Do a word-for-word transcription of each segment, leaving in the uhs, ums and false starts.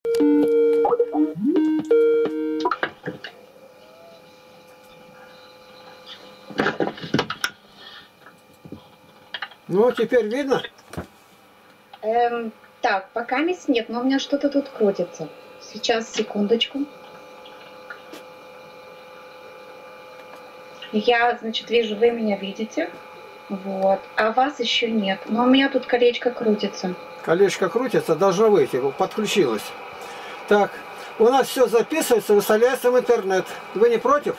Ну, теперь видно? Эм, так, пока мест нет, но у меня что-то тут крутится. Сейчас, секундочку. Я, значит, вижу, вы меня видите. Вот. А вас еще нет. Но у меня тут колечко крутится. Колечко крутится, должно выйти, подключилось. Так, у нас все записывается, выставляется в интернет. Вы не против?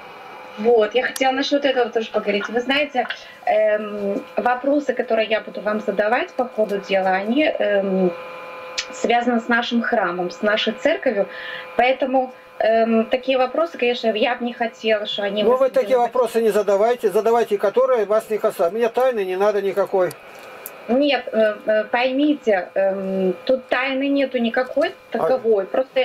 Вот, я хотела насчет этого тоже поговорить. Вы знаете, эм, вопросы, которые я буду вам задавать по ходу дела, они эм, связаны с нашим храмом, с нашей церковью. Поэтому эм, такие вопросы, конечно, я бы не хотела, что они... Ну, вы такие вопросы не задавайте, задавайте, которые вас не касаются. Мне тайны не надо никакой. Нет, поймите, тут тайны нету никакой таковой. Просто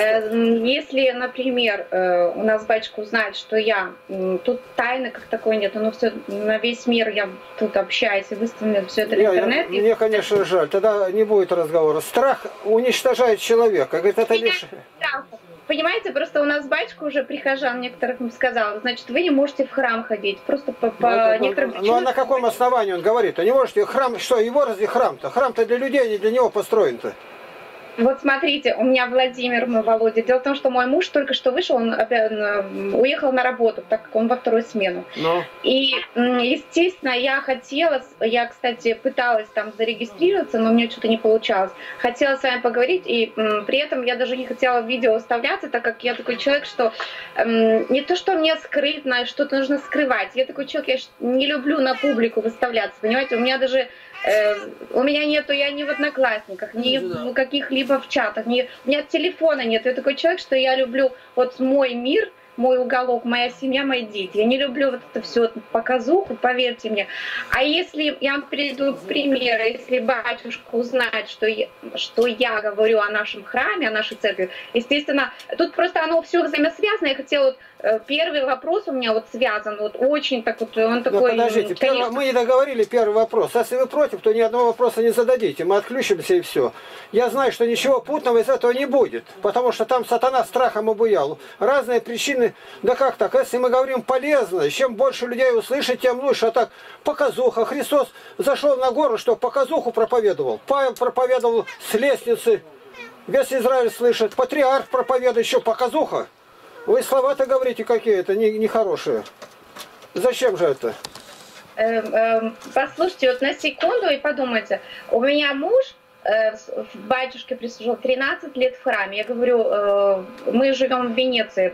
если, например, у нас батюшка узнает, что я, тут тайны как такой нет, но все на весь мир я тут общаюсь и выставлю все это в интернет. Я, мне, конечно, жаль, тогда не будет разговора. Страх уничтожает человека. Говорит, это лишь... Понимаете, просто у нас батюшка уже прихожан некоторых сказал, значит, вы не можете в храм ходить, просто по, по ну, это, некоторым причинам. Ну а на каком основании он говорит? А не можете храм, что его разве храм-то? Храм-то для людей, не для него построен-то. Вот смотрите, у меня Владимир, мой Володя. Дело в том, что мой муж только что вышел, он опять уехал на работу, так как он во вторую смену. Но. И, естественно, я хотела, я, кстати, пыталась там зарегистрироваться, но мне что-то не получалось. Хотела с вами поговорить, и при этом я даже не хотела в видео выставляться, так как я такой человек, что не то, что мне скрытно, что-то нужно скрывать. Я такой человек, я не люблю на публику выставляться, понимаете? У меня даже... У меня нету, я ни в Одноклассниках, ни в каких-либо в чатах, ни, у меня телефона нет. Я такой человек, что я люблю вот мой мир, мой уголок, моя семья, мои дети. Я не люблю вот это все показуху, поверьте мне. А если, я вам приведу пример, если батюшка узнает, что я, что я говорю о нашем храме, о нашей церкви, естественно, тут просто оно все взаимосвязано. Я хотела вот первый вопрос у меня вот связан, вот очень так вот, он такой... Ну, подождите, конечно... первый, мы не договорили первый вопрос. Если вы против, то ни одного вопроса не зададите, мы отключимся и все. Я знаю, что ничего путного из этого не будет, потому что там сатана страхом обуял. Разные причины, да как так, если мы говорим полезно, чем больше людей услышит, тем лучше. А так, показуха, Христос зашел на гору, что показуху проповедовал. Павел проповедовал с лестницы, весь Израиль слышит, патриарх проповедует, еще показуха. Вы слова-то говорите какие-то нехорошие. Не Зачем же это? Послушайте, вот на секунду и подумайте. У меня муж в батюшке прислужил тринадцать лет в храме. Я говорю, мы живем в Венеции,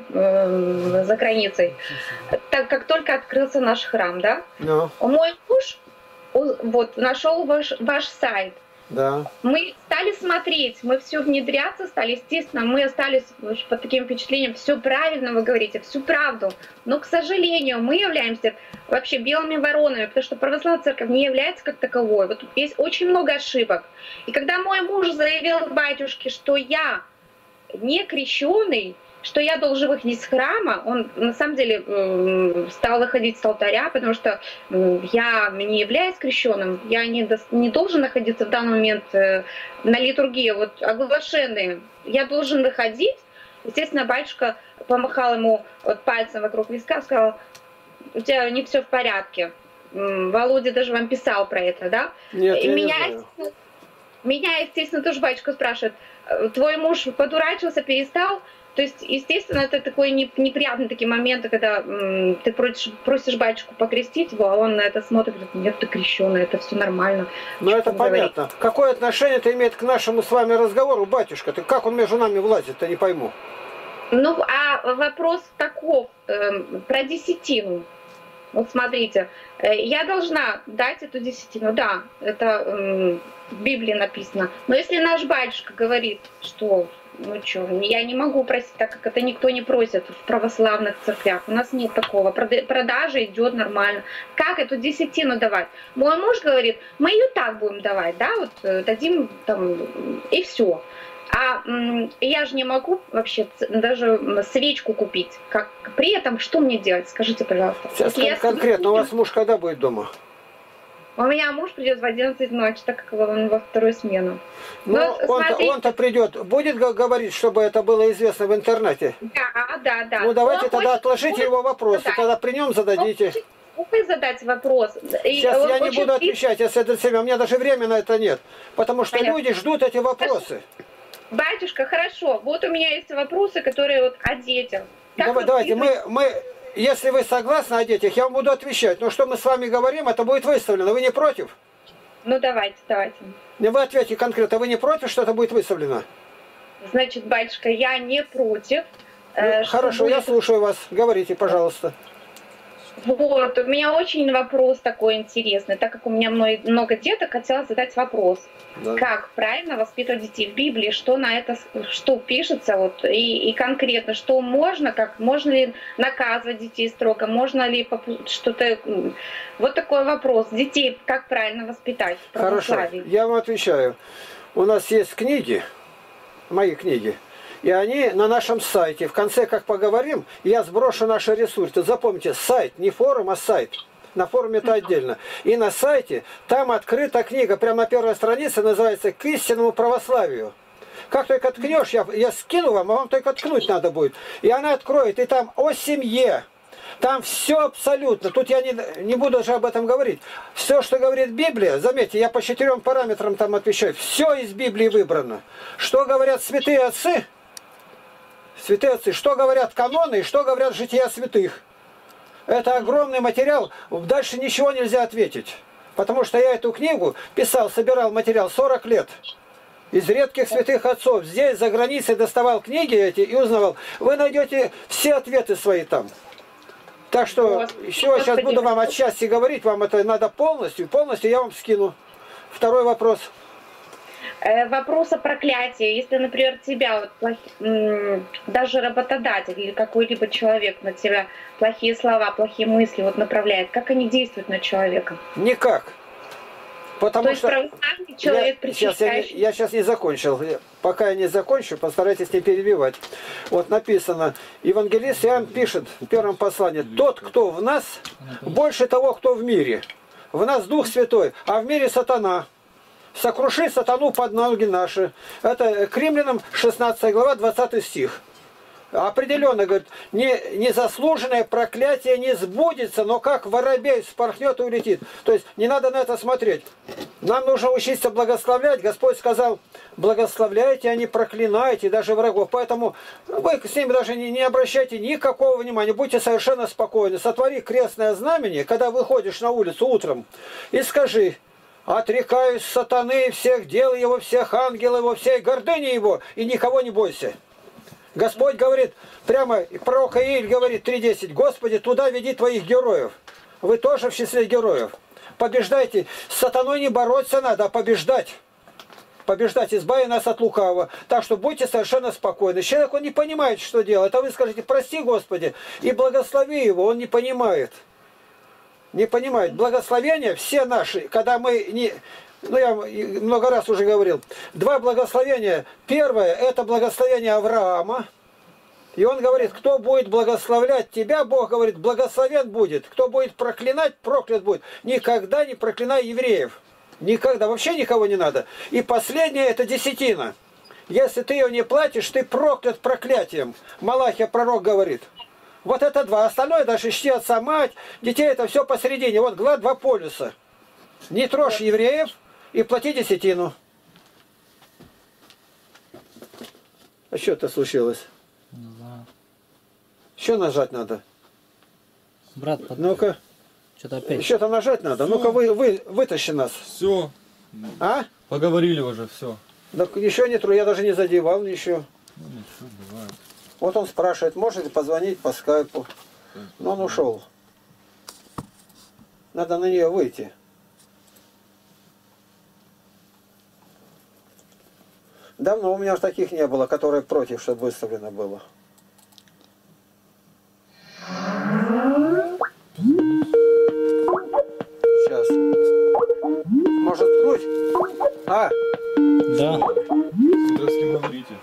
за границей. Так как только открылся наш храм, да? No. Мой муж вот, нашел ваш, ваш сайт. Да. Мы стали смотреть, мы все внедряться стали, естественно, мы остались под таким впечатлением, все правильно вы говорите, всю правду. Но, к сожалению, мы являемся вообще белыми воронами, потому что православная церковь не является как таковой. Вот есть очень много ошибок. И когда мой муж заявил батюшке, что я не крещеный, что я должен выходить из храма, он на самом деле э, стал выходить с алтаря, потому что э, я не являюсь крещенным, я не, до, не должен находиться в данный момент э, на литургии, вот оглашенный, я должен выходить. Естественно, батюшка помахал ему вот, пальцем вокруг виска, сказал, у тебя не все в порядке. Володя даже вам писал про это, да? Нет, И я меня, не знаю. меня, естественно, тоже батюшка спрашивает, твой муж подурачился, перестал? То есть, естественно, это такой неприятный такие моменты, когда м, ты просишь, просишь батюшку покрестить его, а он на это смотрит, говорит, нет, ты крещеный, это все нормально. Ну это понятно. Говорить? Какое отношение это имеет к нашему с вами разговору, батюшка? Ты как он между нами влазит-то, не пойму. Ну, а вопрос таков, э, про десятину. Вот смотрите, э, я должна дать эту десятину, да, это э, в Библии написано. Но если наш батюшка говорит, что... Ну что, я не могу просить, так как это никто не просит в православных церквях. У нас нет такого. Продажа идет нормально. Как эту десятину давать? Мой муж говорит, мы ее так будем давать, да, вот дадим там и все. А я же не могу вообще даже свечку купить. Как, при этом что мне делать? Скажите, пожалуйста. Сейчас кон- конкретно, у вас муж когда будет дома? У меня муж придет в одиннадцать ночи, так как он во вторую смену. Ну, он-то, он-то придет, будет говорить, чтобы это было известно в интернете? Да, да, да. Ну, давайте он тогда хочет, отложите будет его вопросы, задать. Тогда при нем зададите. Вы задать вопрос. Сейчас я не буду отвечать, если это время. У меня даже времени на это нет. Потому что Понятно. Люди ждут эти вопросы. Батюшка, хорошо. Вот у меня есть вопросы, которые вот о детях. Давай, давайте, мы, мы, если вы согласны о детях, я вам буду отвечать. Но что мы с вами говорим, это будет выставлено. Вы не против? Ну, давайте, давайте. Вы ответьте конкретно. Вы не против, что это будет выставлено? Значит, батюшка, я не против. Ну, э, хорошо, будет... я слушаю вас. Говорите, пожалуйста. Вот, у меня очень вопрос такой интересный, так как у меня много деток, хотела задать вопрос. Да. Как правильно воспитывать детей в Библии, что на это, что пишется, вот, и, и конкретно, что можно, как, можно ли наказывать детей строго, можно ли что-то, вот такой вопрос, детей как правильно воспитать в православии. Хорошо, я вам отвечаю. У нас есть книги, мои книги, и они на нашем сайте. В конце, как поговорим, я сброшу наши ресурсы. Запомните, сайт, не форум, а сайт. На форуме это отдельно. И на сайте, там открыта книга, прямо на первой странице, называется «К истинному православию». Как только ткнешь, я, я скину вам, а вам только ткнуть надо будет. И она откроет, и там о семье. Там все абсолютно. Тут я не, не буду даже об этом говорить. Все, что говорит Библия, заметьте, я по четырем параметрам там отвечаю. Все из Библии выбрано. Что говорят святые отцы? Святые отцы, что говорят каноны и что говорят жития святых. Это огромный материал, дальше ничего нельзя ответить. Потому что я эту книгу писал, собирал материал сорок лет. Из редких святых отцов. Здесь, за границей, доставал книги эти и узнавал. Вы найдете все ответы свои там. Так что, еще сейчас буду вам отчасти говорить, вам это надо полностью, полностью я вам скину. Второй вопрос. Вопрос о проклятии. Если, например, тебя вот, даже работодатель или какой-либо человек на тебя плохие слова, плохие мысли вот направляет, как они действуют на человека? Никак. Потому То что есть православный человек, я, сейчас я, не, я сейчас не закончил. Пока я не закончу, постарайтесь не перебивать. Вот написано, евангелист Иоанн пишет в первом послании: тот, кто в нас, больше того, кто в мире. В нас Дух Святой, а в мире сатана. Сокруши сатану под ноги наши. Это к Римлянам шестнадцатая глава, двадцатый стих. Определенно, говорит, не, незаслуженное проклятие не сбудется, но как воробей спорхнет и улетит. То есть не надо на это смотреть. Нам нужно учиться благословлять. Господь сказал, благословляйте, а не проклинайте, даже врагов. Поэтому вы с ними даже не, не обращайте никакого внимания. Будьте совершенно спокойны. Сотвори крестное знамение, когда выходишь на улицу утром, и скажи: отрекаюсь сатаны, всех дел его, всех ангелов его, всей гордыни его, и никого не бойся. Господь говорит, прямо пророк Ииль говорит три десять, Господи, туда веди твоих героев. Вы тоже в числе героев. Побеждайте. С сатаной не бороться надо, а побеждать. Побеждать, избави нас от лукавого. Так что будьте совершенно спокойны. Человек, он не понимает, что делать. А вы скажете, прости, Господи, и благослови его. Он не понимает. Не понимает. Благословения все наши, когда мы не... Ну, я много раз уже говорил. Два благословения. Первое, это благословение Авраама. И он говорит, кто будет благословлять тебя, Бог говорит, благословен будет. Кто будет проклинать, проклят будет. Никогда не проклинай евреев. Никогда. Вообще никого не надо. И последнее, это десятина. Если ты ее не платишь, ты проклят проклятием. Малахия пророк говорит. Вот это два. Остальное даже чти отца, мать, детей, это все посередине. Вот глад два полюса. Не трожь евреев и плати десятину. А что это случилось? Да. Что нажать надо? Брат, под... ну-ка. Что-то опять. Что-то нажать надо. Ну-ка вы, вы, вытащи нас. Все. А? Поговорили уже, все. Так еще не тру, я даже не задевал ничего. Ну ничего, бывает. Вот он спрашивает, можете позвонить по скайпу. Но он ушел. Надо на нее выйти. Давно у меня таких не было, которые против, чтобы выставлено было. Сейчас. Может ткнуть? А? Да. С кем говорите?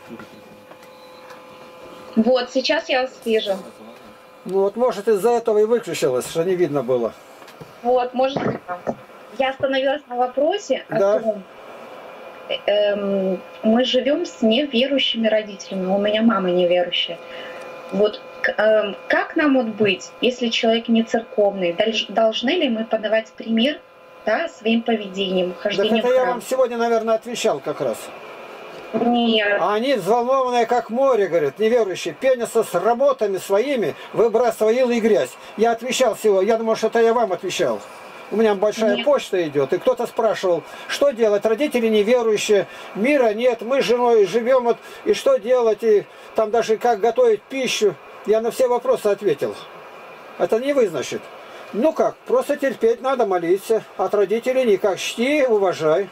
Вот, сейчас я вас вижу. Ну вот может из-за этого и выключилось, что не видно было. Вот, может. я остановилась на вопросе да. о том, эм, мы живем с неверующими родителями, у меня мама неверующая. Вот эм, как нам вот быть, если человек не церковный? Должны ли мы подавать пример, да, своим поведением, хождением в храм? Да это я вам сегодня, наверное, отвечал как раз. Нет. А они взволнованные, как море, говорят, неверующие, пенятся с работами своими, выбрасывая ил и грязь. Я отвечал всего, я думал, что это я вам отвечал. У меня большая нет. почта идет, и кто-то спрашивал, что делать, родители неверующие, мира нет, мы с женой живем, вот, и что делать, и там даже как готовить пищу. Я на все вопросы ответил. Это не вы, значит. Ну как, просто терпеть надо, молиться. От родителей никак, чти, уважай.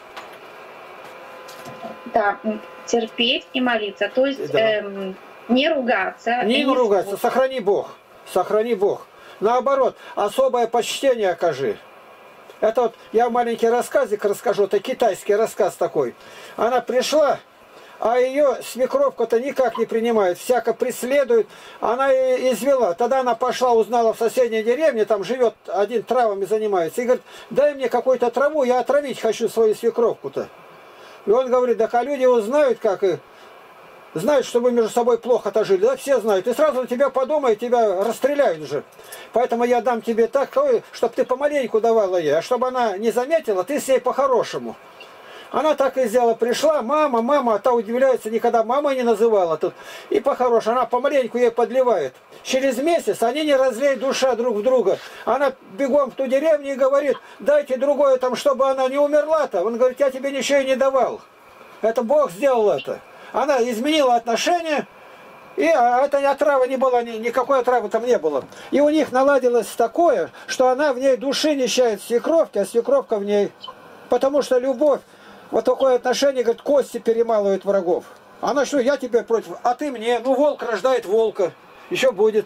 Да, терпеть и молиться, то есть да. эм, не ругаться. Не, не ругаться, спорить. Сохрани Бог, сохрани Бог. Наоборот, особое почтение окажи. Это вот я маленький рассказик расскажу, это китайский рассказ такой. Она пришла, а ее свекровка-то никак не принимает, всяко преследует. Она и извела. Тогда она пошла, узнала в соседней деревне, там живет один, травами занимается, и говорит, дай мне какую-то траву, я отравить хочу свою свекровку-то. И он говорит, да, а люди узнают, как и знают, что вы между собой плохо-то жили, да, все знают. И сразу на тебя подумают, тебя расстреляют же. Поэтому я дам тебе такое, чтобы ты помаленьку давала ей, а чтобы она не заметила, ты с ней по-хорошему. Она так и сделала, пришла, мама, мама, а та удивляется, никогда мамой не называла тут. И по-хорошему, она помаленьку ей подливает. Через месяц они не разлеют душа друг в друга. Она бегом в ту деревню и говорит, дайте другое там, чтобы она не умерла-то. Он говорит, я тебе ничего и не давал. Это Бог сделал это. Она изменила отношения, и это отрава не было, никакой отравы там не было. И у них наладилось такое, что она в ней души не чает свекровки, а свекровка в ней. Потому что любовь, вот такое отношение, говорит, кости перемалывают врагов. Она что, я тебе против, а ты мне. Ну, волк рождает волка. Еще будет.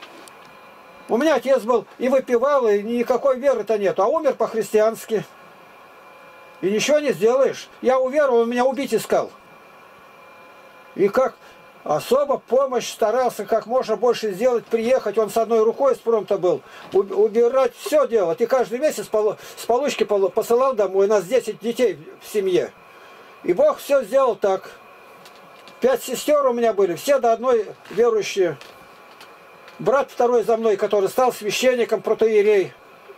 У меня отец был и выпивал, и никакой веры-то нету, а умер по-христиански. И ничего не сделаешь. Я уверовал, он меня убить искал. И как особо помощь старался как можно больше сделать, приехать. Он с одной рукой с фронта был. Убирать, все делать. И каждый месяц с получки посылал домой. У нас десять детей в семье. И Бог все сделал так. Пять сестер у меня были, все до одной верующие. Брат второй за мной, который стал священником, протоиерей.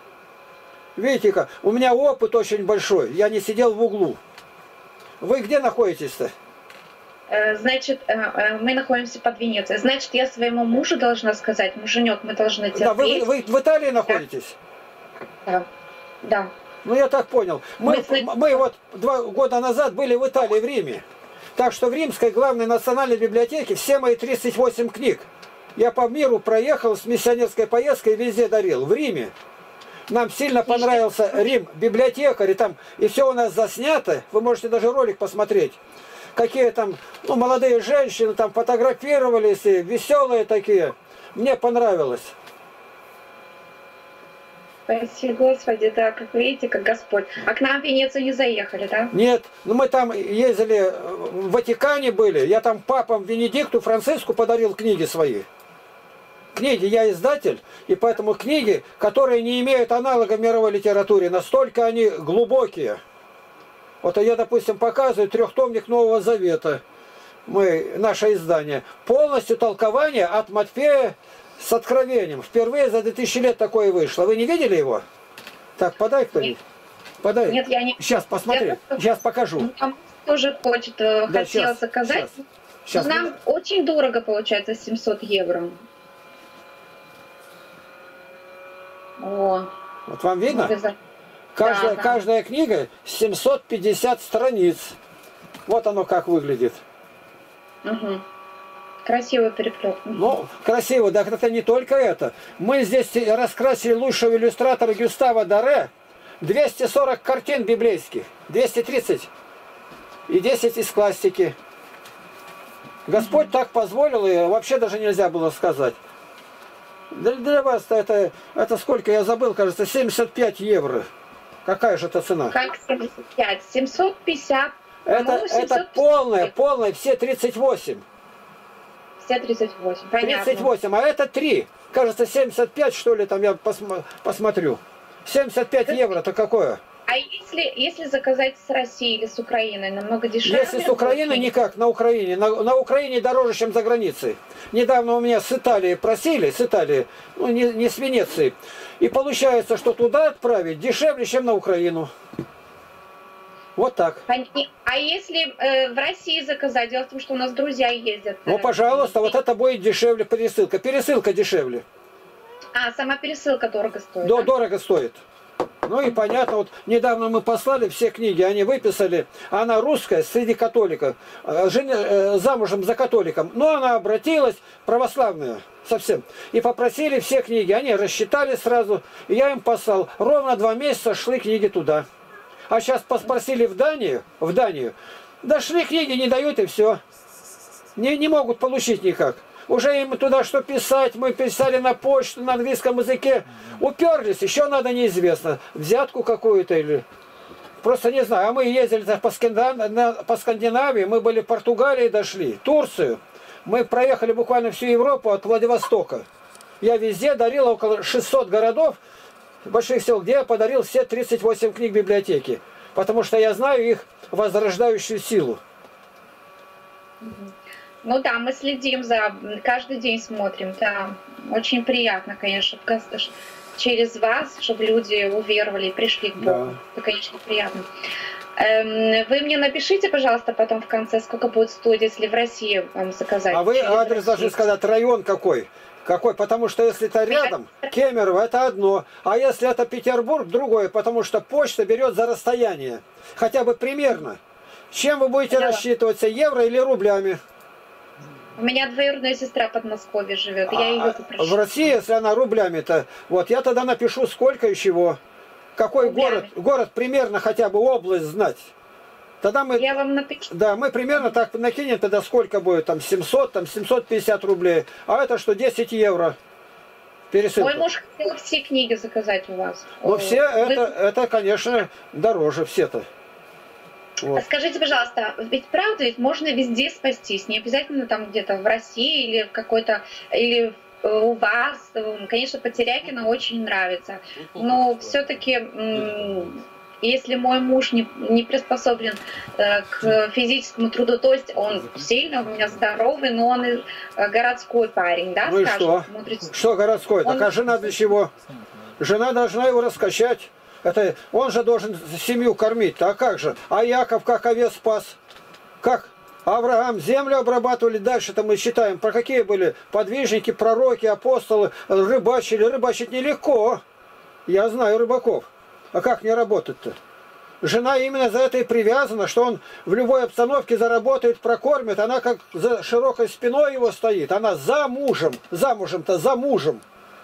Видите как, у меня опыт очень большой. Я не сидел в углу. Вы где находитесь-то? Значит, мы находимся под Венецией. Значит, я своему мужу должна сказать, муженек, мы должны терпеть. Да, вы, вы в Италии находитесь? Да. Да. Ну, я так понял. Мы, мы, мы вот два года назад были в Италии, в Риме. Так что в Римской главной национальной библиотеке все мои тридцать восемь книг. Я по миру проехал с миссионерской поездкой и везде дарил. В Риме. Нам сильно понравился Рим, библиотекарь, и там, и все у нас заснято. Вы можете даже ролик посмотреть. Какие там, ну, молодые женщины там фотографировались, и веселые такие. Мне понравилось. Спасибо, Господи, да, как видите, как Господь. А к нам в Венецию не заехали, да? Нет, ну мы там ездили, в Ватикане были, я там папам Венедикту, Франциску подарил книги свои. Книги, я издатель, и поэтому книги, которые не имеют аналога в мировой литературе, настолько они глубокие. Вот я, допустим, показываю трехтомник Нового Завета, мы, наше издание. Полностью толкование от Матфея с Откровением. Впервые за две тысячи лет такое вышло. Вы не видели его? Так, подай кто-нибудь. Подай. Нет, я не... Сейчас, посмотри. Я просто... Сейчас покажу. Там тоже хочет, да, хотел сейчас, заказать. Сейчас. Сейчас. Нам очень дорого получается, семьсот евро. О. Вот вам видно? Обязательно. Каждая, да, каждая книга семьсот пятьдесят страниц. Вот оно как выглядит. Угу. Красивый переплет. Ну, красиво, да это не только это. Мы здесь раскрасили лучшего иллюстратора Гюстава Доре. двести сорок картин библейских. двести тридцать. И десять из классики. Господь угу. так позволил, и вообще даже нельзя было сказать. Для, для вас это, это сколько, я забыл, кажется, семьдесят пять евро. Какая же это цена? Как семьдесят пять? семьсот пятьдесят. Это, это полное, полное, все тридцать восемь. Все тридцать восемь, понятно. тридцать восемь, а это три. Кажется, семьдесят пять, что ли, там я посмо, посмотрю. семьдесят пять евро, это какое? А если, если заказать с России или с Украины, намного дешевле? Если с Украины, никак, на Украине. На, на Украине дороже, чем за границей. Недавно у меня с Италии просили, с Италии, ну не, не с Венеции. И получается, что туда отправить дешевле, чем на Украину. Вот так. А если э, в России заказать? Дело в том, что у нас друзья ездят. Ну, пожалуйста, вот это будет дешевле пересылка. Пересылка дешевле. А, сама пересылка дорого стоит? Да, да? дорого стоит. Ну и понятно, вот недавно мы послали все книги, они выписали. Она русская, среди католиков, жена, замужем за католиком. Но она обратилась, православная совсем. И попросили все книги. Они рассчитали сразу, и я им послал. Ровно два месяца шли книги туда. А сейчас попросили в Данию, в Данию. Дошли книги, не дают и все. Не, не могут получить никак. Уже им туда что писать, мы писали на почту, на английском языке. Уперлись, еще надо неизвестно. Взятку какую-то или... Просто не знаю. А мы ездили по Скандинавии, по Скандинавии, мы были в Португалии, дошли, Турцию. Мы проехали буквально всю Европу от Владивостока. Я везде дарил около шестисот городов, больших сел, где я подарил все тридцать восемь книг библиотеки. Потому что я знаю их возрождающую силу. Ну да, мы следим за, каждый день смотрим, да. Очень приятно, конечно, через вас, чтобы люди уверовали и пришли к Богу. Да. Это, конечно, приятно. Вы мне напишите, пожалуйста, потом в конце, сколько будет стоить, если в России вам заказать. А вы адрес должны сказать, район какой? Какой? Потому что если это рядом, Кемерово, это одно. А если это Петербург, другое. Потому что почта берет за расстояние. Хотя бы примерно. Чем вы будете да. рассчитываться, евро или рублями? У меня двоюродная сестра в Подмосковье живет, я ее попрошу. В России, если она рублями-то, вот я тогда напишу, сколько и чего. Какой рублями. город, город примерно хотя бы область знать. Тогда мы, я вам напишу. Да, мы примерно так накинем тогда, сколько будет, там семьсот, там семьсот пятьдесят рублей. А это что, десять евро пересылка. Мой муж хотел все книги заказать у вас. Ну все, Вы... это, это, конечно, дороже все-то. Вот. Скажите, пожалуйста, ведь правда, ведь можно везде спастись, не обязательно там где-то в России или в какой-то, или у вас, конечно, Потерякина очень нравится, но все-таки, если мой муж не, не приспособлен к физическому труду, то есть он сильно у меня здоровый, но он и городской парень, да, ну скажем? И что? Что городской? Он... Так а жена для чего? Жена должна его раскачать. Это он же должен семью кормить. А как же? А Яков как овец спас? Как? Авраам землю обрабатывали. Дальше-то мы считаем, про какие были подвижники, пророки, апостолы, рыбачили. Рыбачить нелегко. Я знаю рыбаков. А как не работать-то? Жена именно за это и привязана, что он в любой обстановке заработает, прокормит. Она как за широкой спиной его стоит. Она за мужем. Замужем-то за мужем.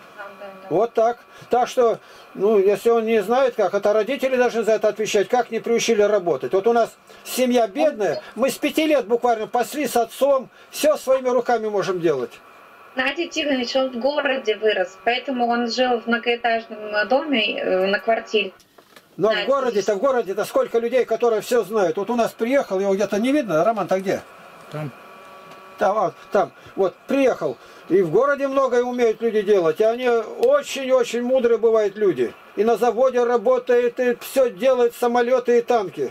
Вот так. Так что, ну, если он не знает как, это родители должны за это отвечать, как не приучили работать. Вот у нас семья бедная, мы с пяти лет буквально пасли с отцом, все своими руками можем делать. Геннадий Тихонович, он в городе вырос, поэтому он жил в многоэтажном доме, на квартире. Но в городе-то, в городе-то сколько людей, которые все знают. Вот у нас приехал, его где-то не видно, Роман-то где? Там. Там, вот, там, вот, приехал. И в городе многое умеют люди делать. И они очень-очень мудрые бывают люди. И на заводе работает, и все делает, самолеты и танки.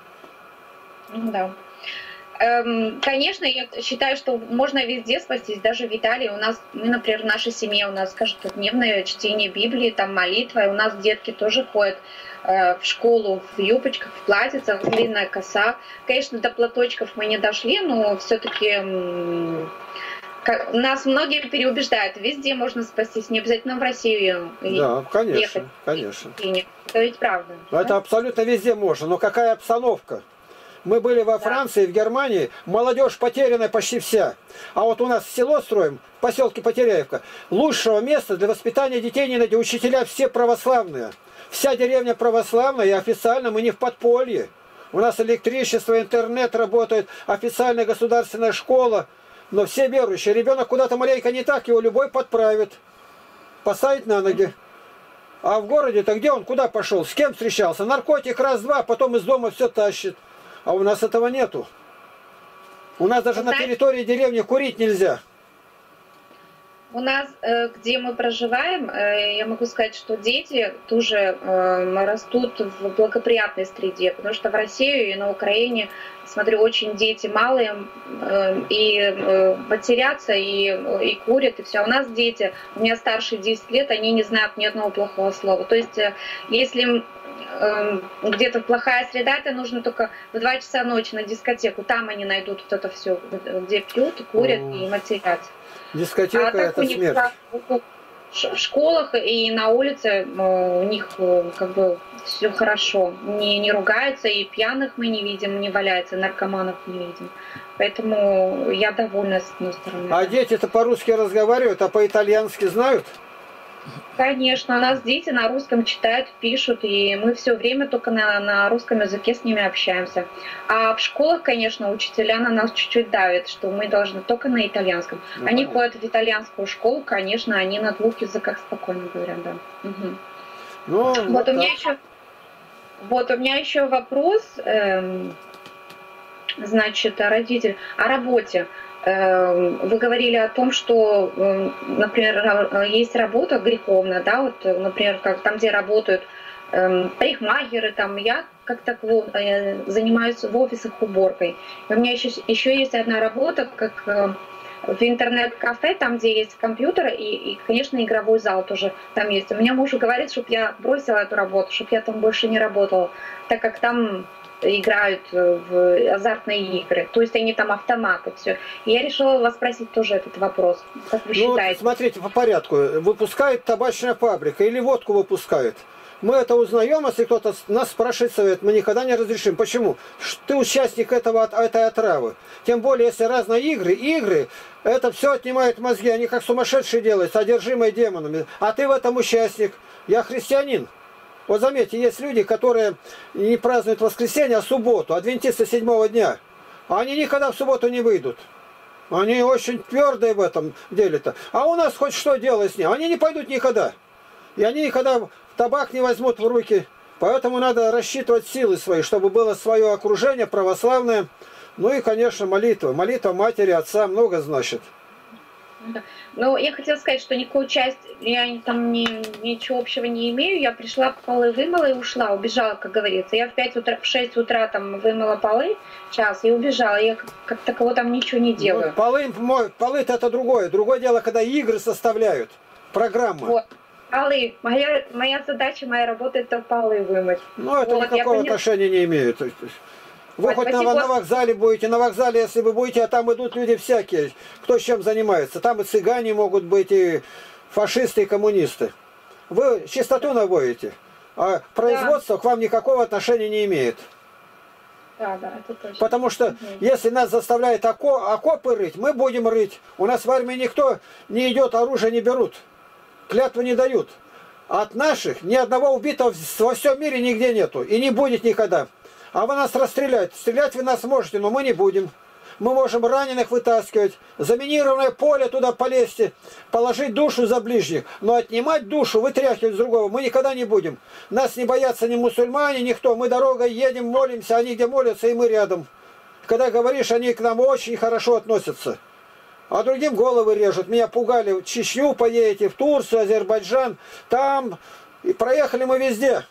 Да. Эм, конечно, я считаю, что можно везде спастись, даже в Италии. У нас, мы, например, в нашей семье, у нас, скажем, дневное чтение Библии, там молитва, и у нас детки тоже ходят э, в школу в юбочках, в платьицах, длинная коса. Конечно, до платочков мы не дошли, но все-таки м, нас многие переубеждают, везде можно спастись, не обязательно в Россию да, конечно, ехать. Конечно. Это ведь правда. Да? Это абсолютно везде можно, но какая обстановка? Мы были во Франции, да. В Германии, молодежь потерянная почти вся. А вот у нас село строим, в поселке Потеряевка. Лучшего места для воспитания детей не найти. Учителя все православные. Вся деревня православная, и официально мы не в подполье. У нас электричество, интернет работает, официальная государственная школа. Но все верующие. Ребенок куда-то маленько не так, его любой подправит. Поставить на ноги. А в городе-то где он, куда пошел? С кем встречался? Наркотик раз-два, потом из дома все тащит. А у нас этого нету. У нас даже на территории деревни курить нельзя. У нас, где мы проживаем, я могу сказать, что дети тоже растут в благоприятной среде, потому что в России и на Украине, смотрю, очень дети малые, и матерятся, и, и курят, и все. А у нас дети, у меня старшие десять лет, они не знают ни одного плохого слова. То есть, если где-то плохая среда, это нужно только в два часа ночи на дискотеку, там они найдут вот это все, где пьют, курят и матерятся. Дискотека а это смерть. В школах и на улице у них как бы все хорошо. Не, не ругаются, и пьяных мы не видим, не валяется, и наркоманов не видим. Поэтому я довольна с одной стороны. А дети-то по-русски разговаривают, а по-итальянски знают? Конечно, у нас дети на русском читают, пишут, и мы все время только на, на русском языке с ними общаемся. А в школах, конечно, учителя на нас чуть-чуть давят, что мы должны только на итальянском. Ну, они понятно. Ходят в итальянскую школу, конечно, они на двух языках спокойно говорят, да. Угу. Ну, вот, вот у меня еще, вот у меня еще вопрос, эм, значит, родитель о работе. Вы говорили о том, что, например, есть работа греховная, да, вот, например, как там, где работают парикмахеры, там, я как-то занимаюсь в офисах уборкой. И у меня еще, еще есть одна работа, как в интернет-кафе, там, где есть компьютер и, и, конечно, игровой зал тоже там есть. У меня муж говорит, чтобы я бросила эту работу, чтобы я там больше не работала, так как там играют в азартные игры, то есть они там автоматы, все. И я решила вас спросить тоже этот вопрос. Как вы ну, считаете? Смотрите, по порядку. Выпускает табачная фабрика или водку выпускает. Мы это узнаем, если кто-то нас спрашивает совет, мы никогда не разрешим. Почему? Ты участник этого, этой отравы. Тем более, если разные игры, игры, это все отнимает мозги, они как сумасшедшие делают, содержимые демонами. А ты в этом участник. Я христианин. Вот заметьте, есть люди, которые не празднуют воскресенье, а субботу, адвентисты седьмого дня. А они никогда в субботу не выйдут. Они очень твердые в этом деле-то. А у нас хоть что делать с ним? Они не пойдут никогда. И они никогда табак не возьмут в руки. Поэтому надо рассчитывать силы свои, чтобы было свое окружение православное. Ну и, конечно, молитва. Молитва матери, отца много значит. Но я хотела сказать, что никакой части я там ни, ничего общего не имею. Я пришла, полы вымыла и ушла, убежала, как говорится. Я в пять утра, в шесть утра там вымыла полы, час, и убежала. Я как, как такового там ничего не делаю. Ну, полы, полы-то это другое. Другое дело, когда игры составляют, программы. Вот. Полы. Моя, моя задача, моя работа — это полы вымыть. Ну, это вот, никакого отношения не имеет. Вы хоть на, на вокзале будете, на вокзале, если вы будете, а там идут люди всякие, кто чем занимается. Там и цыгане могут быть, и фашисты, и коммунисты. Вы чистоту наводите, а производство да. к вам никакого отношения не имеет. Да, да, это точно. Потому что, угу. если нас заставляют око, окопы рыть, мы будем рыть. У нас в армии никто не идет, оружие не берут, клятвы не дают. От наших ни одного убитого во всем мире нигде нету, и не будет никогда. А вы нас расстрелять. Стрелять вы нас можете, но мы не будем. Мы можем раненых вытаскивать, заминированное поле туда полезьте, положить душу за ближних. Но отнимать душу, вытряхивать с другого мы никогда не будем. Нас не боятся ни мусульмане, никто. Мы дорогой едем, молимся, они где молятся, и мы рядом. Когда говоришь, они к нам очень хорошо относятся. А другим головы режут. Меня пугали, в Чечню поедете, в Турцию, Азербайджан. Там. И проехали мы везде.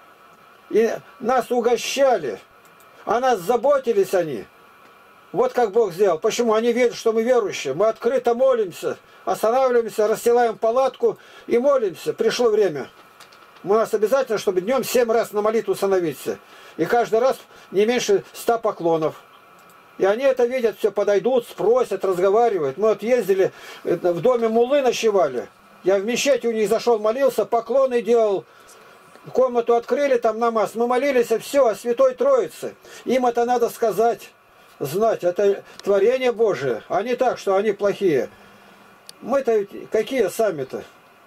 И нас угощали, о нас заботились они. Вот как Бог сделал. Почему? Они верят, что мы верующие. Мы открыто молимся, останавливаемся, расстилаем палатку и молимся. Пришло время. У нас обязательно, чтобы днем семь раз на молитву становиться. И каждый раз не меньше ста поклонов. И они это видят, все подойдут, спросят, разговаривают. Мы вот ездили, в доме муллы ночевали. Я в мечети у них зашел, молился, поклоны делал. Комнату открыли, там намаз. Мы молились, все, о Святой Троице. Им это надо сказать, знать. Это творение Божие, а не так, что они плохие. Мы-то какие сами-то?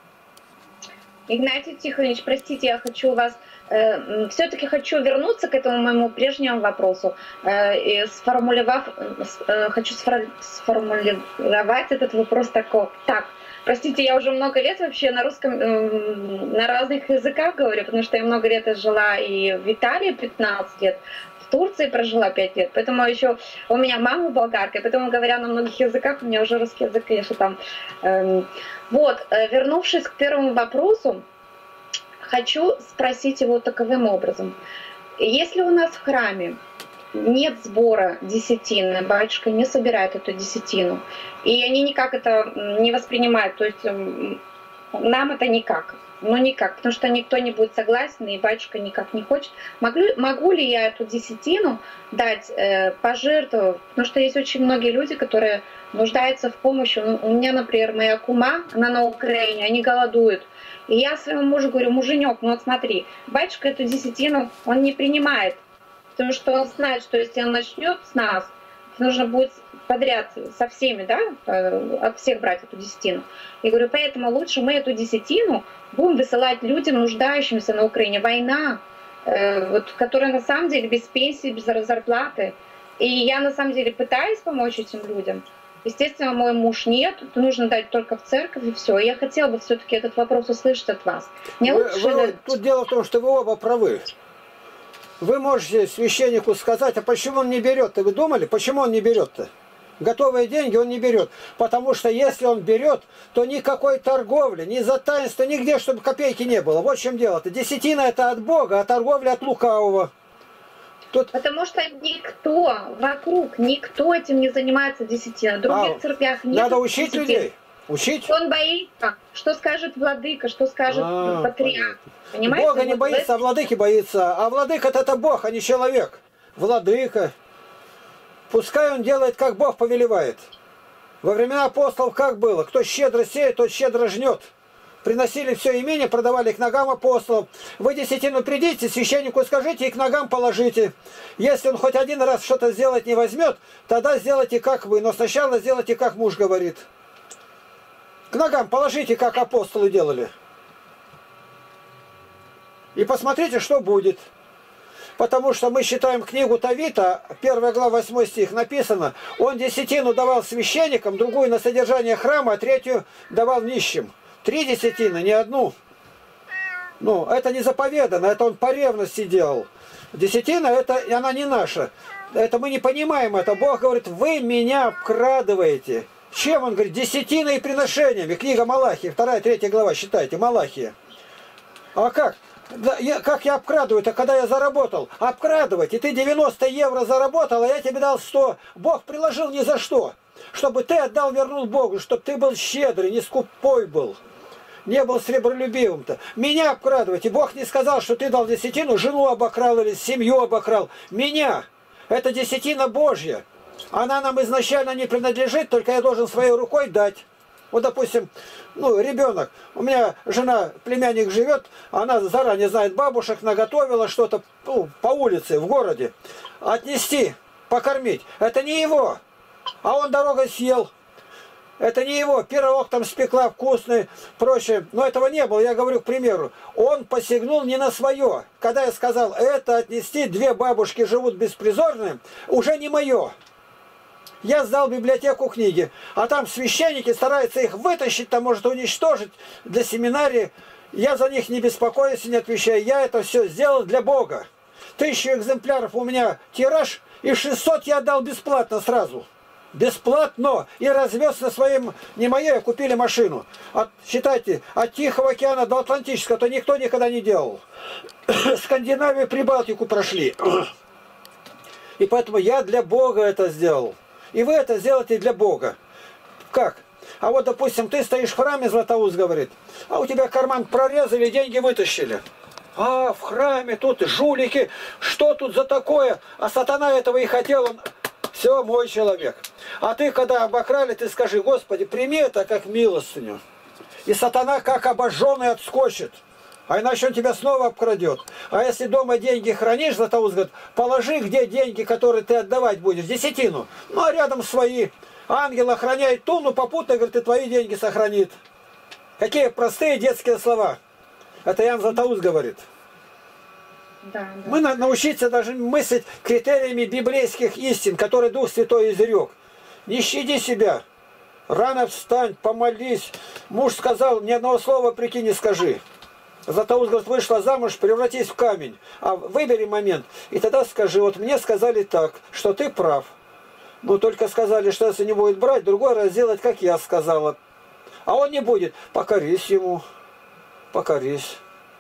Игнатий Тихонович, простите, я хочу вас... Э, все-таки хочу вернуться к этому моему прежнему вопросу. Э, и сформулировав, э, хочу сформулировать этот вопрос такой. Так. Простите, я уже много лет вообще на русском, на разных языках говорю, потому что я много лет жила и в Италии, пятнадцать лет, в Турции прожила пять лет, поэтому еще у меня мама болгарка, поэтому говоря на многих языках, у меня уже русский язык, конечно, там. Эм, вот, э, вернувшись к первому вопросу, хочу спросить его таковым образом. Если у нас в храме нет сбора десятины, батюшка не собирает эту десятину, и они никак это не воспринимают, то есть нам это никак, ну никак, потому что никто не будет согласен, и батюшка никак не хочет. Могу, могу ли я эту десятину дать, э, пожертвовать? Потому что есть очень многие люди, которые нуждаются в помощи. У меня, например, моя кума, она на Украине, они голодуют. И я своему мужу говорю: муженек, ну вот смотри, батюшка эту десятину, он не принимает, потому что он знает, что если он начнет с нас, нужно будет подряд со всеми, да, от всех брать эту десятину. Я говорю, поэтому лучше мы эту десятину будем высылать людям, нуждающимся на Украине. Война, э, вот, которая на самом деле без пенсии, без зарплаты. И я на самом деле пытаюсь помочь этим людям. Естественно, мой муж нет, это нужно дать только в церковь и все. И я хотела бы все-таки этот вопрос услышать от вас. Мне вы, лучше... вы, тут дело в том, что вы оба правы. Вы можете священнику сказать, а почему он не берет-то? Вы думали, почему он не берет-то? Готовые деньги он не берет. Потому что если он берет, то никакой торговли, ни за таинство, нигде, чтобы копейки не было. Вот в чем дело-то. Десятина это от Бога, а торговля от лукавого. Тут... Потому что никто вокруг, никто этим не занимается десятиной. В других а, церквях нет. Надо учить десятины. людей. Учить? Он боится, что скажет владыка, что скажет а, патриарх. Понимаете? Бога не вот боится, а владыки боится. А владыка это Бог, а не человек. Владыка. Пускай он делает, как Бог повелевает. Во времена апостолов как было? Кто щедро сеет, тот щедро жнет. Приносили все имение, продавали к ногам апостолов. Вы десятину придите, священнику скажите и к ногам положите. Если он хоть один раз что-то сделать не возьмет, тогда сделайте как вы. Но сначала сделайте, как муж говорит. К ногам положите, как апостолы делали. И посмотрите, что будет. Потому что мы считаем книгу Тавита, первая глава, восьмой стих, написано, он десятину давал священникам, другую на содержание храма, а третью давал нищим. Три десятины, не одну. Ну, это не заповедано, это он по ревности делал. Десятина, это, она не наша. Это мы не понимаем это. Бог говорит, вы меня обкрадываете. Чем он говорит? Десятиной и приношениями. Книга Малахии, вторая, третья глава, считайте, Малахия. А как? Да, я, как я обкрадываю-то, когда я заработал? Обкрадывать. И ты девяносто евро заработал, а я тебе дал сто. Бог приложил ни за что. Чтобы ты отдал, вернул Богу, чтобы ты был щедрый, не скупой был. Не был сребролюбивым-то. Меня обкрадывать. И Бог не сказал, что ты дал десятину, жену обокрал или семью обокрал. Меня. Это десятина Божья. Она нам изначально не принадлежит, только я должен своей рукой дать. Вот, допустим, ну, ребенок, у меня жена, племянник живет, она заранее знает бабушек, наготовила что-то, ну, по улице, в городе. Отнести, покормить. Это не его. А он дорогой съел. Это не его. Пирог там спекла вкусный, прочее. Но этого не было. Я говорю, к примеру. Он посягнул не на свое. Когда я сказал, это отнести, две бабушки живут беспризорные, уже не мое. Я сдал в библиотеку книги, а там священники стараются их вытащить, там может уничтожить для семинарии. Я за них не беспокоюсь и не отвечаю. Я это все сделал для Бога. Тысячу экземпляров у меня тираж, и шестьсот я отдал бесплатно сразу. Бесплатно. И развез на своем, не моей, а купили машину. От, считайте, от Тихого океана до Атлантического, то никто никогда не делал. Скандинавию, Прибалтику прошли. И поэтому я для Бога это сделал. И вы это сделаете для Бога. Как? А вот, допустим, ты стоишь в храме, Златоуст говорит, а у тебя карман прорезали, деньги вытащили. А, в храме тут жулики, что тут за такое? А сатана этого и хотел, он... Все, мой человек. А ты, когда обокрали, ты скажи, Господи, прими это как милостыню. И сатана как обожженный отскочит. А иначе он тебя снова обкрадет. А если дома деньги хранишь, Златоуст говорит, положи, где деньги, которые ты отдавать будешь, десятину. Ну, а рядом свои. Ангел охраняет ту, но попутно, говорит, и твои деньги сохранит. Какие простые детские слова. Это Иоанн Златоуст говорит. Да, да. Мы на, научиться даже мыслить критериями библейских истин, которые Дух Святой изрек. Не щади себя. Рано встань, помолись. Муж сказал, ни одного слова прикинь не скажи. Златоуст говорит, вышла замуж, превратись в камень. А выбери момент. И тогда скажи, вот мне сказали так, что ты прав. Ну, только сказали, что если не будет брать, другой раз сделать, как я сказала. А он не будет. Покорись ему. Покорись.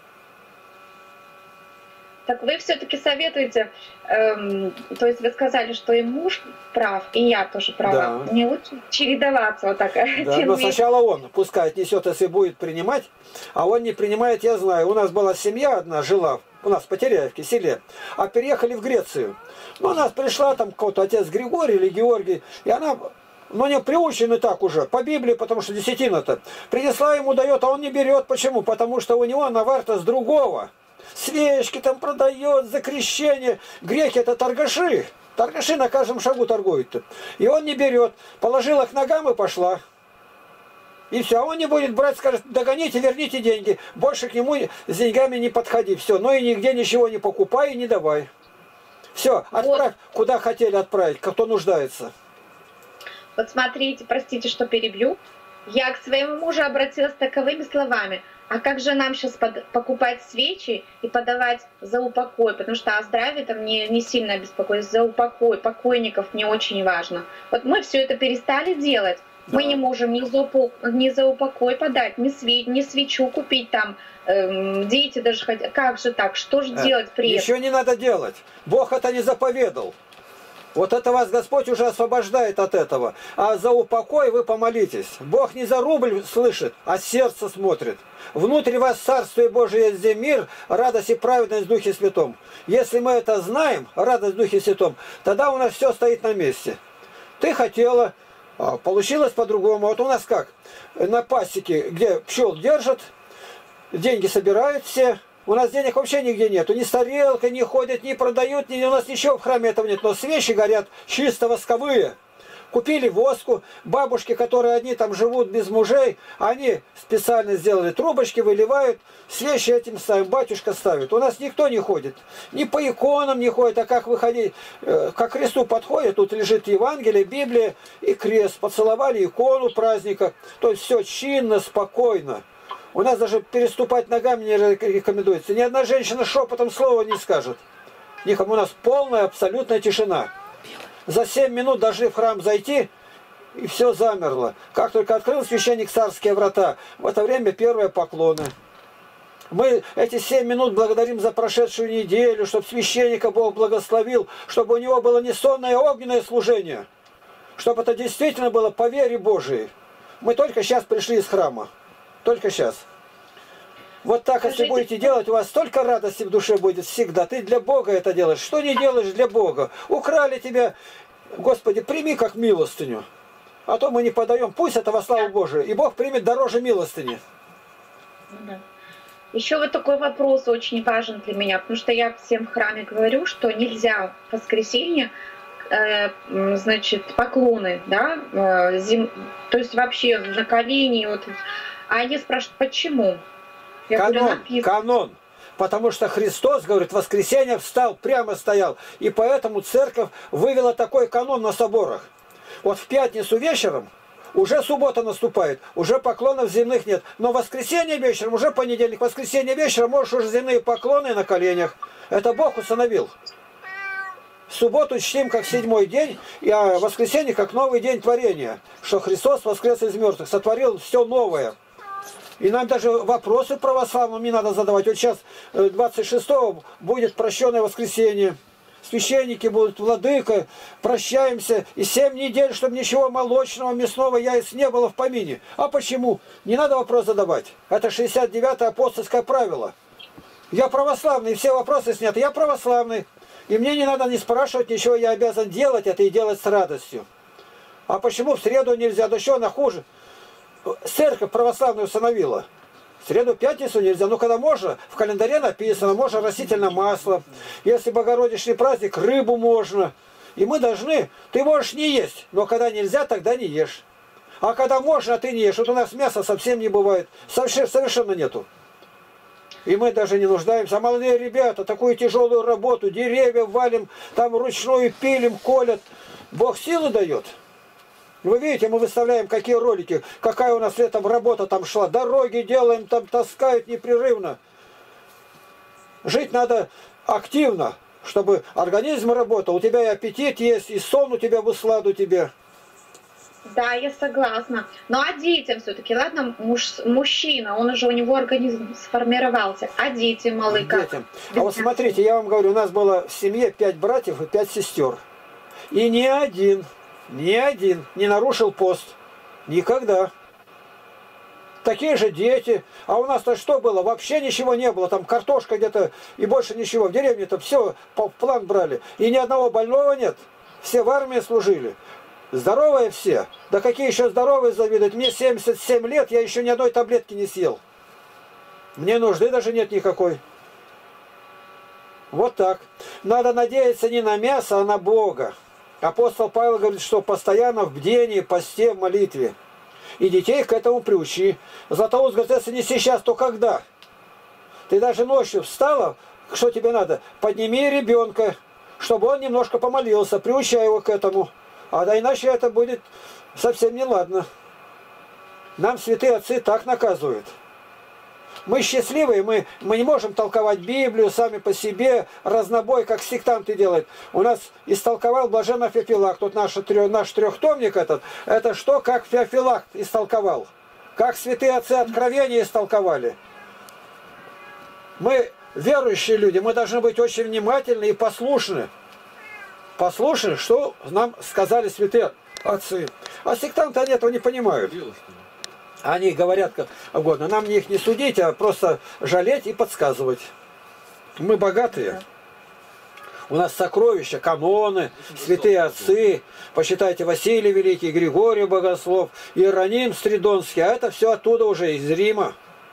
Так вы все-таки советуете, эм, то есть вы сказали, что и муж прав, и я тоже права. Да. Не лучше чередоваться вот так. Да, но сначала он, пускай отнесет, если будет принимать, а он не принимает, я знаю. У нас была семья одна, жила, у нас в Потеряевке, селе, а переехали в Грецию. Ну, у нас пришла там какой-то отец Григорий или Георгий, и она... Но не приучены так уже, по Библии, потому что десятина-то. Принесла ему, дает, а он не берет. Почему? Потому что у него навар-то с другого. Свечки там продает за крещение. Греки это торгаши. Торгаши на каждом шагу торгуют-то. И он не берет. Положила к ногам и пошла. И все. А он не будет брать, скажет, догоните, верните деньги. Больше к нему с деньгами не подходи. Все. Но и нигде ничего не покупай и не давай. Все. Отправь, вот. Куда хотели отправить, кто нуждается. Вот смотрите, простите, что перебью. Я к своему мужу обратилась с таковыми словами. А как же нам сейчас под, покупать свечи и подавать за упокой? Потому что о здравии там не, не сильно беспокоюсь. За упокой, покойников мне очень важно. Вот мы все это перестали делать. Да. Мы не можем ни за, упокой, ни за упокой подать, ни, све, ни свечу купить там. Эм, дети даже хотят. Как же так? Что же э, делать при этом? Еще не надо делать. Бог это не заповедал. Вот это вас Господь уже освобождает от этого. А за упокой вы помолитесь. Бог не за рубль слышит, а сердце смотрит. Внутри вас Царствие Божие есть, где мир, радость и праведность в Духе Святом. Если мы это знаем, радость в Духе Святом, тогда у нас все стоит на месте. Ты хотела, получилось по-другому. Вот у нас как? На пасеке, где пчел держат, деньги собирают все. У нас денег вообще нигде нету. Ни с тарелкой не ходят, не продают, ни, у нас ничего в храме этого нет. Но свечи горят чисто восковые. Купили воску. Бабушки, которые одни там живут без мужей, они специально сделали трубочки, выливают. Свечи этим ставим, батюшка ставит. У нас никто не ходит. Ни по иконам не ходит, а как выходить, э, как к кресту подходит, тут лежит Евангелие, Библия и крест. Поцеловали икону праздника. То есть все чинно, спокойно. У нас даже переступать ногами не рекомендуется. Ни одна женщина шепотом слова не скажет. Никому. У нас полная, абсолютная тишина. За семь минут должны в храм зайти, и все замерло. Как только открыл священник царские врата, в это время первые поклоны. Мы эти семь минут благодарим за прошедшую неделю, чтобы священника Бог благословил, чтобы у него было не сонное, а огненное служение. Чтобы это действительно было по вере Божией. Мы только сейчас пришли из храма. Только сейчас. Вот так, Скажите, если будете делать, у вас столько радости в душе будет всегда. Ты для Бога это делаешь. Что не делаешь для Бога? Украли тебя. Господи, прими как милостыню. А то мы не подаем. Пусть это во славу Божию. И Бог примет дороже милостыни. Да. Еще вот такой вопрос очень важен для меня. Потому что я всем в храме говорю, что нельзя в воскресенье э, значит, поклоны, да, э, зим... то есть вообще на колени, вот. А они спрашивают, почему? Я канон, говорю, канон. Потому что Христос, говорит, в воскресенье встал, прямо стоял. И поэтому церковь вывела такой канон на соборах. Вот в пятницу вечером уже суббота наступает, уже поклонов земных нет. Но в воскресенье вечером, уже понедельник, в воскресенье вечером можешь уже земные поклоны на коленях. Это Бог установил. Субботу чтим как седьмой день, а воскресенье как новый день творения. Что Христос воскрес из мертвых, сотворил все новое. И нам даже вопросы православным не надо задавать. Вот сейчас двадцать шестого будет прощенное воскресенье. Священники будут, владыка, прощаемся. И семь недель, чтобы ничего молочного, мясного, яиц не было в помине. А почему? Не надо вопрос задавать. Это шестьдесят девятое апостольское правило. Я православный, все вопросы сняты. Я православный. И мне не надо не спрашивать ничего, я обязан делать это и делать с радостью. А почему в среду нельзя? Да что она хуже? Церковь православную установила. В среду, пятницу нельзя. Ну, когда можно, в календаре написано, можно растительное масло. Если богородичный праздник, рыбу можно. И мы должны, ты можешь не есть, но когда нельзя, тогда не ешь. А когда можно, а ты не ешь. Вот у нас мяса совсем не бывает. Совершенно, совершенно нету. И мы даже не нуждаемся. А молодые ребята, такую тяжелую работу, деревья валим, там вручную пилим, колят. Бог силу дает. Вы видите, мы выставляем какие ролики, какая у нас летом работа там шла. Дороги делаем, там таскают непрерывно. Жить надо активно, чтобы организм работал. У тебя и аппетит есть, и сон у тебя в усладу тебе. Да, я согласна. Ну а детям все-таки, ладно, муж, мужчина, он уже, у него организм сформировался. А дети малые как? Детям. А вот смотрите, я вам говорю, у нас было в семье пять братьев и пять сестер. И ни один, ни один не нарушил пост. Никогда. Такие же дети. А у нас-то что было? Вообще ничего не было. Там картошка где-то и больше ничего. В деревне-то все по план брали. И ни одного больного нет. Все в армии служили. Здоровые все. Да какие еще здоровые завидуют. Мне семьдесят семь лет, я еще ни одной таблетки не съел. Мне нужды даже нет никакой. Вот так. Надо надеяться не на мясо, а на Бога. Апостол Павел говорит, что постоянно в бдении, посте, в молитве. И детей к этому приучи. Златоуст говорит, если не сейчас, то когда? Ты даже ночью встала, что тебе надо? Подними ребенка, чтобы он немножко помолился, приучай его к этому. А да иначе это будет совсем неладно. Нам святые отцы так наказывают. Мы счастливые, мы, мы не можем толковать Библию сами по себе, разнобой, как сектанты делают. У нас истолковал блаженный Феофилакт, тут наш, наш трехтомник этот, это что, как Феофилакт истолковал. Как святые отцы откровения истолковали. Мы верующие люди, мы должны быть очень внимательны и послушны. Послушай, что нам сказали святые отцы. А сектанты, они этого не понимают. Они говорят как угодно. Нам их не судить, а просто жалеть и подсказывать. Мы богатые. У нас сокровища, каноны, святые отцы. Посчитайте, Василий Великий, Григорий Богослов, Иероним Стридонский. А это все оттуда уже, из Рима.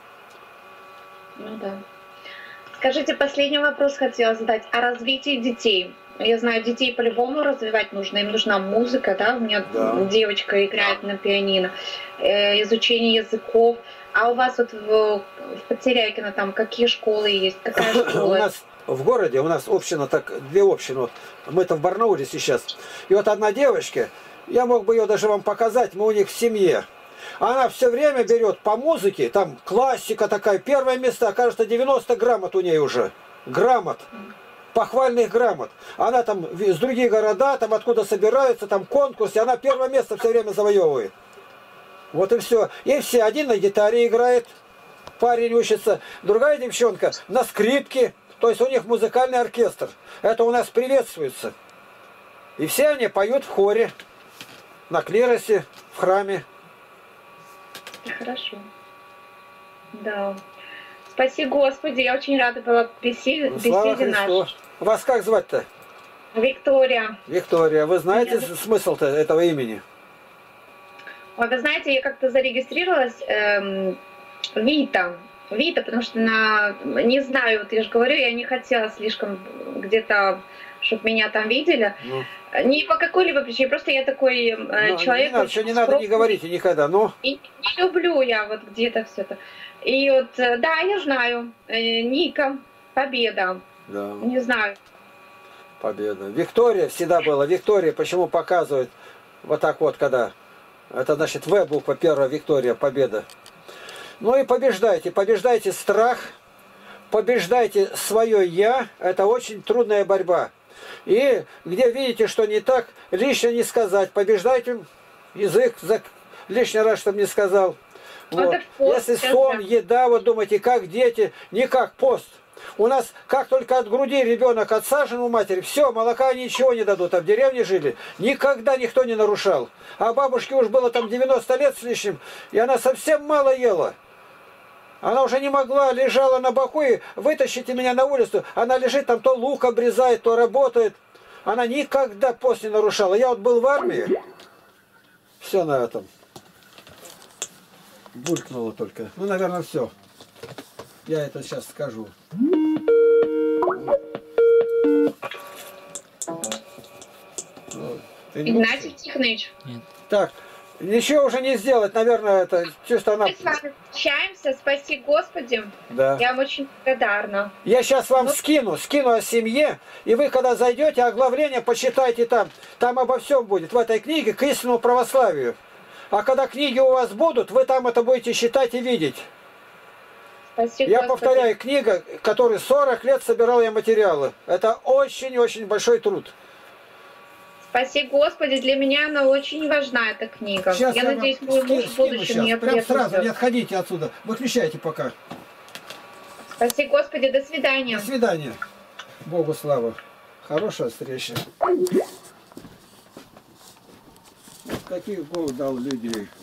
Ну да. Скажите, последний вопрос хотела задать. О развитии детей. Я знаю, детей по-любому развивать нужно, им нужна музыка, да, у меня да. девочка играет на пианино, э, изучение языков. А у вас вот в, в Потеряйкино там какие школы есть, какая школа? У нас в городе, у нас община, так, две общины, вот, мы-то в Барнауле сейчас. И вот одна девочка, я мог бы ее даже вам показать, мы у них в семье. Она все время берет по музыке, там классика такая, первое место, кажется, девяносто грамот у нее уже, грамот. Похвальных грамот. Она там с других города, там откуда собираются, там конкурсы, она первое место все время завоевывает. Вот и все. И все, один на гитаре играет, парень учится, другая девчонка на скрипке, то есть у них музыкальный оркестр. Это у нас приветствуется. И все они поют в хоре, на клиросе, в храме. Хорошо. Да. Спаси Господи, я очень рада была беседе, беседе нашей. Вас как звать-то? Виктория. Виктория. Вы знаете я... смысл-то этого имени? Ой, вы знаете, я как-то зарегистрировалась эм, Вита. Вита, потому что на... не знаю, вот я же говорю, я не хотела слишком где-то, чтобы меня там видели. Ну. Не по какой-либо причине, просто я такой э, ну, человек... Не надо, что не надо, не говорите никогда, но... И не люблю я вот где-то все это. И вот, да, я знаю, Ника, Победа, да. Не знаю. Победа. Виктория всегда была, Виктория, почему показывают вот так вот, когда, это значит В буква первая, Виктория, Победа. Ну и побеждайте, побеждайте страх, побеждайте свое «я», это очень трудная борьба. И где видите, что не так, лишнее не сказать, побеждайте язык, лишний раз, чтобы не сказал. Вот. Пост, если сон, да. еда, вот думаете, как дети, не как пост. У нас, как только от груди ребенок отсажен у матери, все, молока ничего не дадут. А в деревне жили, никогда никто не нарушал. А бабушке уж было там девяносто лет с лишним, и она совсем мало ела. Она уже не могла, лежала на боку и вытащите меня на улицу. Она лежит там, то лук обрезает, то работает. Она никогда пост не нарушала. Я вот был в армии, все на этом. Булькнуло только. Ну, наверное, все. Я это сейчас скажу. Игнатий Тихонович. Так, ничего уже не сделать, наверное, это чисто она... Мы с вами общаемся, спаси Господи. Да. Я вам очень благодарна. Я сейчас вам ну... скину, скину о семье, и вы, когда зайдете, оглавление почитайте там. Там обо всем будет, в этой книге, к истинному православию. А когда книги у вас будут, вы там это будете читать и видеть. Спасибо, я Господи. повторяю, книга, которой сорок лет собирал я материалы. Это очень-очень большой труд. Спаси Господи, для меня она очень важна, эта книга. Сейчас я, я надеюсь, вам мой скину, муж в скину будущем сейчас. мне Прям сразу, приобретет. не отходите отсюда. Выключайте пока. Спаси Господи, до свидания. До свидания. Богу слава. Хорошая встреча. Каких Бог дал людей.